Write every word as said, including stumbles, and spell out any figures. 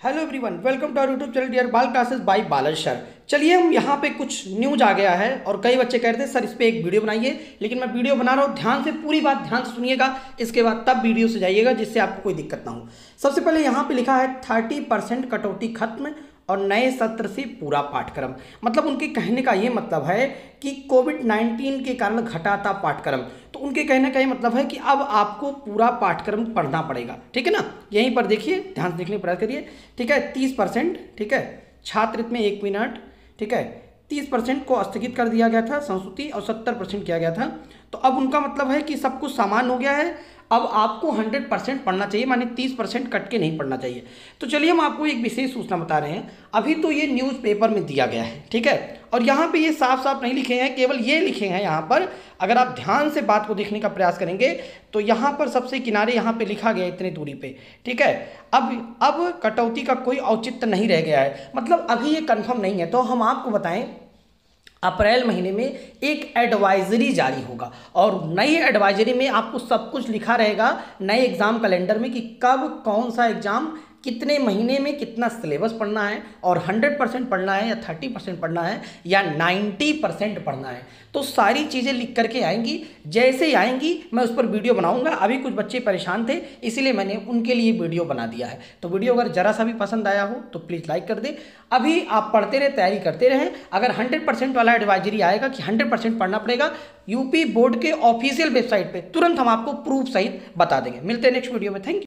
Hello everyone, welcome to our YouTube channel dear Bal classes by Balaj sir. चलिए हम यहाँ पे कुछ न्यूज आ गया है और कई बच्चे कह रहे थे सर इस पे एक वीडियो बनाइए, लेकिन मैं वीडियो बना रहा हूँ, ध्यान से पूरी बात ध्यान से सुनिएगा, इसके बाद तब वीडियो से जाइएगा जिससे आपको कोई दिक्कत ना हो। सबसे पहले यहाँ पे लिखा है थर्टी परसेंट कटौती खत्म और नए सत्र से पूरा पाठ्यक्रम। मतलब उनके कहने का ये मतलब है कि कोविड नाइन्टीन के कारण घटा था पाठ्यक्रम, तो उनके कहने का ये मतलब है कि अब आपको पूरा पाठ्यक्रम पढ़ना पड़ेगा। ठीक है ना, यहीं पर देखिए, ध्यान से देखने का प्रयास करिए। ठीक है, तीस परसेंट ठीक है छात्र में एक मिनट ठीक है तीस परसेंट को स्थगित कर दिया गया था संस्तुति और सत्तर परसेंट किया गया था। तो अब उनका मतलब है कि सब कुछ समान हो गया है, अब आपको हंड्रेड परसेंट पढ़ना चाहिए, माने तीस परसेंट कट के नहीं पढ़ना चाहिए। तो चलिए हम आपको एक विशेष सूचना बता रहे हैं। अभी तो ये न्यूज़पेपर में दिया गया है, ठीक है, और यहाँ पे ये साफ साफ नहीं लिखे हैं, केवल ये लिखे हैं यहाँ पर। अगर आप ध्यान से बात को देखने का प्रयास करेंगे तो यहाँ पर सबसे किनारे यहाँ पे लिखा गया इतने दूरी पे, ठीक है। अब अब कटौती का कोई औचित्य नहीं रह गया है, मतलब अभी ये कन्फर्म नहीं है। तो हम आपको बताएं, अप्रैल महीने में एक एडवाइजरी जारी होगा और नई एडवाइजरी में आपको सब कुछ लिखा रहेगा नए एग्जाम कैलेंडर में कि कब कौन सा एग्जाम कितने महीने में कितना सिलेबस पढ़ना है और हंड्रेड परसेंट पढ़ना है या थर्टी परसेंट पढ़ना है या नाइन्टी परसेंट पढ़ना है। तो सारी चीज़ें लिख करके आएंगी, जैसे ही आएंगी मैं उस पर वीडियो बनाऊंगा। अभी कुछ बच्चे परेशान थे इसीलिए मैंने उनके लिए वीडियो बना दिया है। तो वीडियो अगर जरा सा भी पसंद आया हो तो प्लीज़ लाइक कर दे। अभी आप पढ़ते रहे, तैयारी करते रहें। अगर हंड्रेड परसेंट वाला एडवाइजरी आएगा कि हंड्रेड परसेंट पढ़ना पड़ेगा, यूपी बोर्ड के ऑफिशियल वेबसाइट पर तुरंत हम आपको प्रूफ सहित बता देंगे। मिलते हैं नेक्स्ट वीडियो में। Thank you.